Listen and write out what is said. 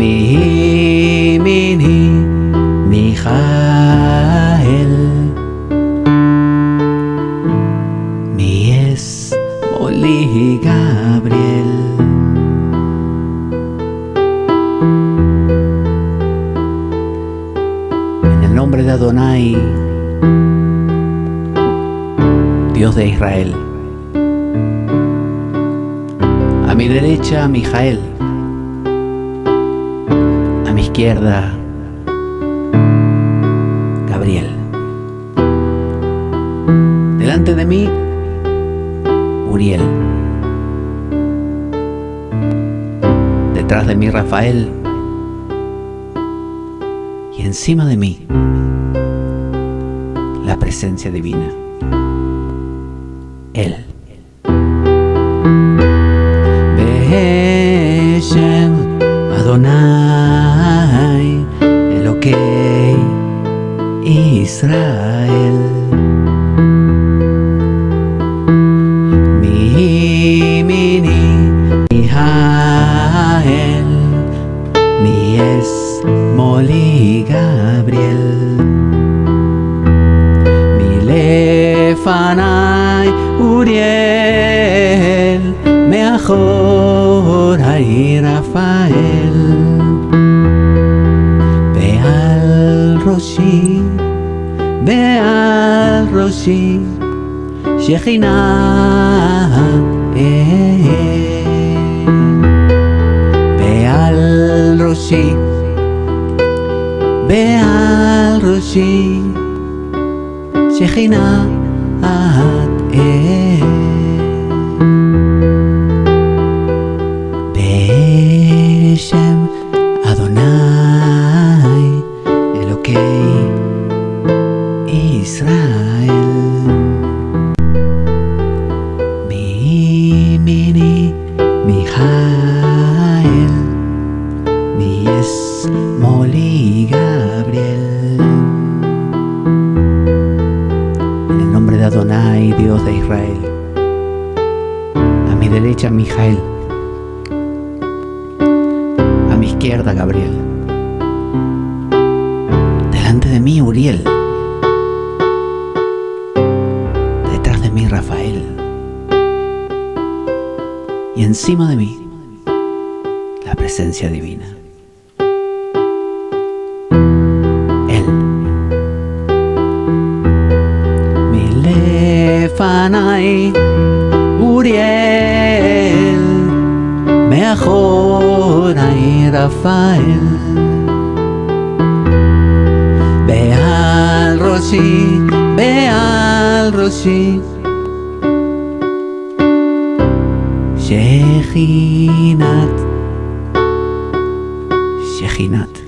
מימיני מיכאל, משמאלי גבריאל. En el nombre de Adonai, Dios de Israel. A mi derecha, Mijael. A mi izquierda, Gabriel. Delante de mí, Uriel. Detrás de mí, Rafael. Y encima de mí, la presencia divina, Él. Beshem Adonai Elokei Israel, מימיני מיכאל, משמאלי גבריאל, מלפניי אוריאל, מאחוריי רפאל. ועל ראשי שכינה, ועל ראשי שכינה בשם אדוני אלוקי ישראל, מימיני מיכאל, משמאלי גבריאל. En el nombre de Adonai, Dios de Israel. A mi derecha, Mijael. A mi izquierda, Gabriel. Delante de mí, Uriel. Detrás de mí, Rafael. Y encima de mí, la presencia divina, Él. מלפניי אוריאל, מאחוריי רפאל. בעל ראשי שכינת